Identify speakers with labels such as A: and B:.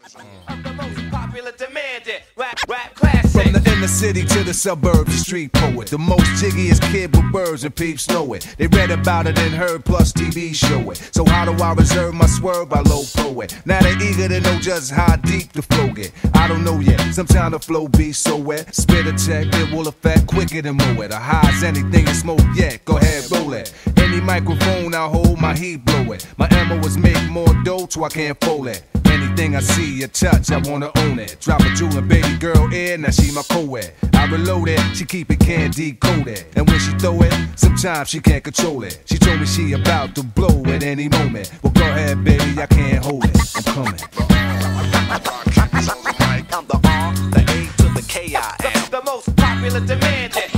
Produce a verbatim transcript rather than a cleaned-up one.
A: Of the most popular demanded rap, rap classic.
B: From the inner city to the suburbs, the street poet. The most jiggiest kid with birds and peeps know it. They read about it and heard, plus T V show it. So how do I reserve my swerve? I low pro it. Now they eager to know just how deep the flow get. I don't know yet, sometimes the flow be so wet. Spit a check, it will affect quicker than mow it. Or high as anything and smoke yet, go ahead, roll it. Any microphone I hold, my heat blow it. My ammo is make more dough, so I can't fold it. Anything I see or touch, I wanna own it. Drop a jewel in baby girl ear, now she my co-ed. I reload it, she keep it, can't decode it. And when she throw it, sometimes she can't control it. She told me she about to blow at any moment. Well, go ahead, baby, I can't hold it. I'm coming.
A: I'm the R, the A to the K I am. The, the most popular demanded